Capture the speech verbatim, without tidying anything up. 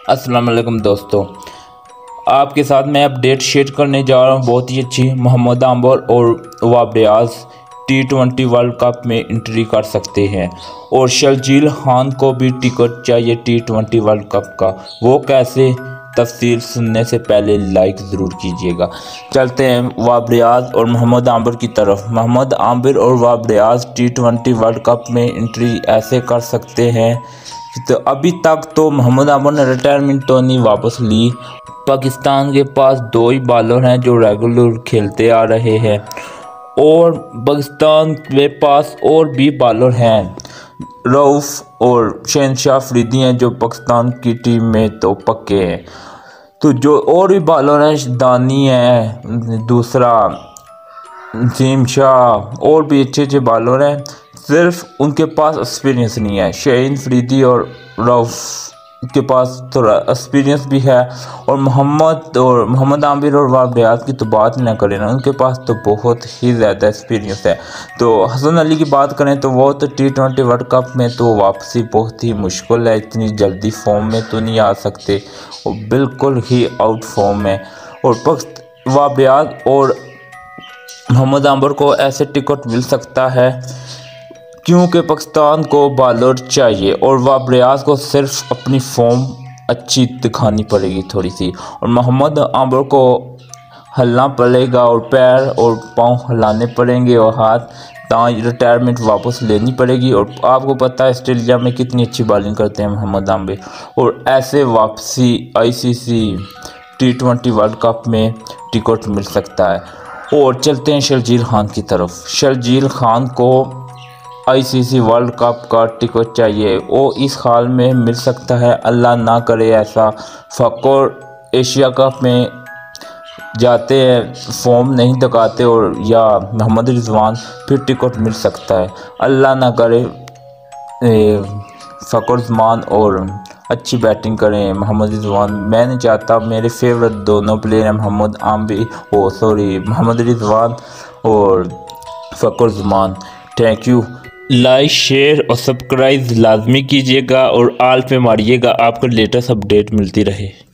अस्सलाम वालेकुम दोस्तों, आपके साथ मैं अपडेट शेयर करने जा रहा हूँ। बहुत ही अच्छी मोहम्मद आंबर और Wahab Riaz T twenty world cup में एंट्री कर सकते हैं और शर्जील खान को भी टिकट चाहिए टी ट्वेंटी वर्ल्ड कप का। वो कैसे, तफसील सुनने से पहले लाइक ज़रूर कीजिएगा। चलते हैं वाब रियाज और मोहम्मद आंबर की तरफ। मोहम्मद आंबर और Wahab Riaz T twenty world cup में एंट्री ऐसे कर सकते हैं। तो अभी तक तो मोहम्मद आंबर ने रिटायरमेंट तो नहीं वापस ली। पाकिस्तान के पास दो ही बॉलर हैं जो रेगुलर खेलते आ रहे हैं और पाकिस्तान के पास और भी बॉलर हैं। रऊफ और शहनशाह अफरीदी हैं जो पाकिस्तान की टीम में तो पक्के हैं। तो जो और भी बॉलर हैं, दानी है, दूसरा नसीम शाह, और भी अच्छे अच्छे बॉलर हैं, सिर्फ उनके पास एक्सपीरियंस नहीं है। शाहीन अफरीदी और रऊफ के पास थोड़ा एक्सपीरियंस भी है और मोहम्मद और मोहम्मद आंबर और वाब रियाज की तो बात ना करें ना, उनके पास तो बहुत ही ज़्यादा एक्सपीरियंस है। तो हसन अली की बात करें तो वो तो टी ट्वेंटी वर्ल्ड कप में तो वापसी बहुत ही मुश्किल है, इतनी जल्दी फॉर्म में तो नहीं आ सकते, वो बिल्कुल ही आउट फॉर्म है। और वाब रियाज और मोहम्मद आंबर को ऐसे टिकट मिल सकता है क्योंकि पाकिस्तान को बॉलर चाहिए और वाब रियाज को सिर्फ अपनी फॉर्म अच्छी दिखानी पड़ेगी थोड़ी सी, और मोहम्मद आंबर को हिलना पड़ेगा और पैर और पाँव हिलाने पड़ेंगे और हाथ, ताकि रिटायरमेंट वापस लेनी पड़ेगी। और आपको पता है ऑस्ट्रेलिया में कितनी अच्छी बॉलिंग करते हैं मोहम्मद आंबर, और ऐसे वापसी ICC T twenty world cup में टिकट मिल सकता है। और चलते हैं शर्जील खान की तरफ। शर्जील खान को आईसीसी वर्ल्ड कप का टिकट चाहिए, वो इस हाल में मिल सकता है, अल्लाह ना करे ऐसा, फ़खर एशिया कप में जाते हैं, फॉर्म नहीं दिखाते और या मोहम्मद रिजवान, फिर टिकट मिल सकता है। अल्लाह ना करे फ़खर रिजवान और अच्छी बैटिंग करें मोहम्मद रिजवान। मैं नहीं चाहता, मेरे फेवरेट दोनों प्लेयर हैं मोहम्मद आंबर ओ सॉरी मोहम्मद रिजवान और Fakhar Rizwan. Thank you. Like, share और सब्सक्राइब लाजमी कीजिएगा और आल पे मारिएगा, आपको लेटेस्ट अपडेट मिलती रहे।